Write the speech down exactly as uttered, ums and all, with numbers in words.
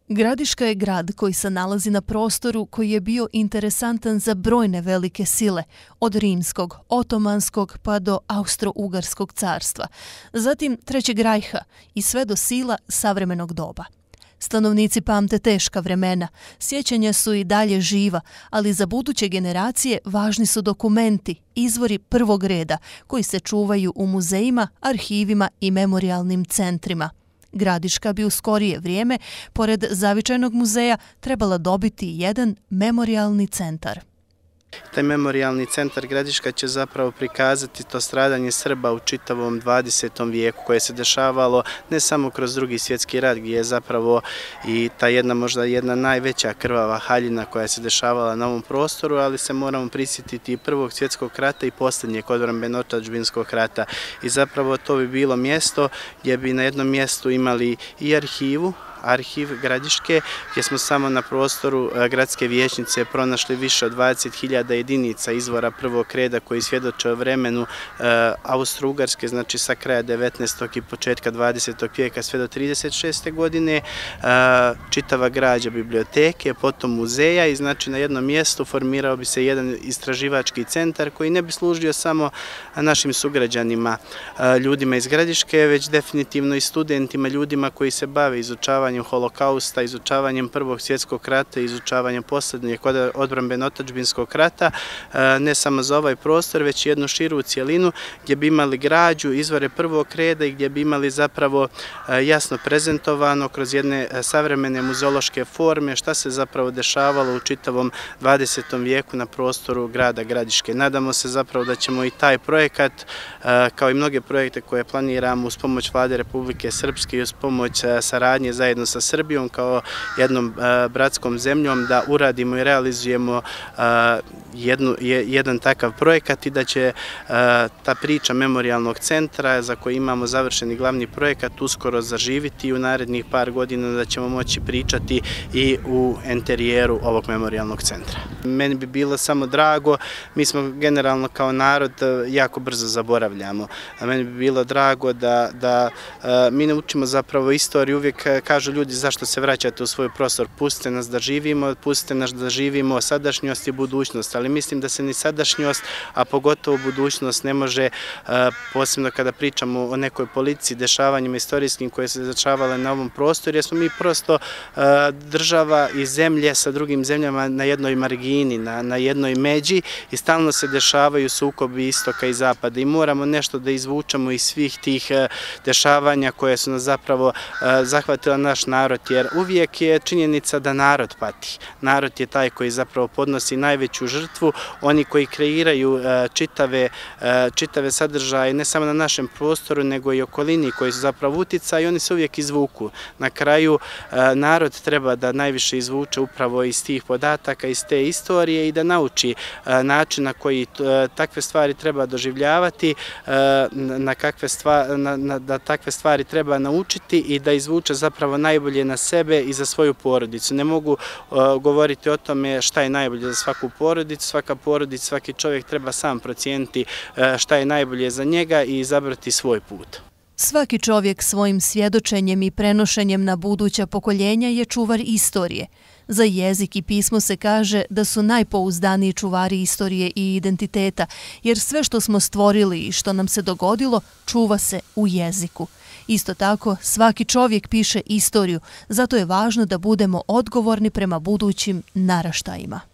Gradiška je grad koji se nalazi na prostoru koji je bio interesantan za brojne velike sile, od rimskog, otomanskog pa do Austro-Ugarskog carstva, zatim Trećeg rajha i sve do sila savremenog doba. Stanovnici pamte teška vremena, sjećanja su i dalje živa, ali za buduće generacije važni su dokumenti, izvori prvog reda koji se čuvaju u muzejima, arhivima i memorijalnim centrima. Gradiška bi u skorije vrijeme, pored Zavičajnog muzeja, trebala dobiti jedan memorijalni centar. Taj memorijalni centar Gradiška će zapravo prikazati to stradanje Srba u čitavom dvadesetom vijeku koje se dešavalo ne samo kroz Drugi svjetski rat gdje je zapravo i ta jedna možda jedna najveća krvava haljina koja se dešavala na ovom prostoru, ali se moramo prisjetiti i Prvog svjetskog rata i posljednjeg odbrambeno-otadžbinskog rata. I zapravo to bi bilo mjesto gdje bi na jednom mjestu imali i arhivu, arhiv Gradiške, gdje smo samo na prostoru gradske vijećnice pronašli više od dvadeset hiljada jedinica izvora prvog reda koji svjedoče o vremenu Austro-Ugarske, znači sa kraja devetnaestog i početka dvadesetog vijeka sve do trideset šeste godine, čitava građa biblioteke, potom muzeja i znači na jednom mjestu formirao bi se jedan istraživački centar koji ne bi služio samo našim sugrađanima, ljudima iz Gradiške, već definitivno i studentima, ljudima koji se bave izučavanjem Holokausta, izučavanjem Prvog svjetskog rata, izučavanjem posljednjeg odbrambeno-otadžbinskog rata, ne samo za ovaj prostor, već jednu širu cijelinu gdje bi imali građu, izvore prvog reda i gdje bi imali zapravo jasno prezentovano kroz jedne savremene muzeološke forme šta se zapravo dešavalo u čitavom dvadesetom vijeku na prostoru grada Gradiške. Nadamo se zapravo da ćemo i taj projekat, kao i mnoge projekte koje planiramo uz pomoć Vlade Republike Srpske i uz pomoć saradnje zajedno sa Srbijom kao jednom bratskom zemljom da uradimo i realizujemo jednu, jedan takav projekat i da će ta priča memorijalnog centra za koji imamo završeni glavni projekat uskoro zaživiti i u narednih par godina da ćemo moći pričati i u interijeru ovog memorijalnog centra. Meni bi bilo samo drago, mi smo generalno kao narod jako brzo zaboravljamo. Meni bi bilo drago da, da mi ne učimo zapravo istoriju, uvijek kažu ljudi zašto se vraćate u svoj prostor, pustite nas da živimo, pustite nas da živimo sadašnjost i budućnost, ali mislim da se ni sadašnjost, a pogotovo budućnost ne može, posebno kada pričamo o nekoj politici, dešavanjima istorijskim koje se dešavale na ovom prostoru, jer smo mi prosto država i zemlje sa drugim zemljama na jednoj margini, na, na jednoj međi i stalno se dešavaju sukobi istoka i zapada i moramo nešto da izvučemo iz svih tih dešavanja koje su nas zapravo zahvatila naš narod, jer uvijek je činjenica da narod pati. Narod je taj koji zapravo podnosi najveću žrtvu, oni koji kreiraju čitave, čitave sadržaje ne samo na našem prostoru nego i okolini koji su zapravo uticaj i oni se uvijek izvuku. Na kraju narod treba da najviše izvuče upravo iz tih podataka, iz te istorije i da nauči način na koji takve stvari treba doživljavati, na kakve stvari, na, na, da takve stvari treba naučiti i da izvuče zapravo najbolje na sebe i za svoju porodicu. Ne mogu uh, govoriti o tome šta je najbolje za svaku porodicu, svaka porodica, svaki čovjek treba sam procijeniti uh, šta je najbolje za njega i izabrati svoj put. Svaki čovjek svojim svjedočenjem i prenošenjem na buduća pokoljenja je čuvar istorije. Za jezik i pismo se kaže da su najpouzdaniji čuvari istorije i identiteta, jer sve što smo stvorili i što nam se dogodilo čuva se u jeziku. Isto tako, svaki čovjek piše istoriju, zato je važno da budemo odgovorni prema budućim naraštajima.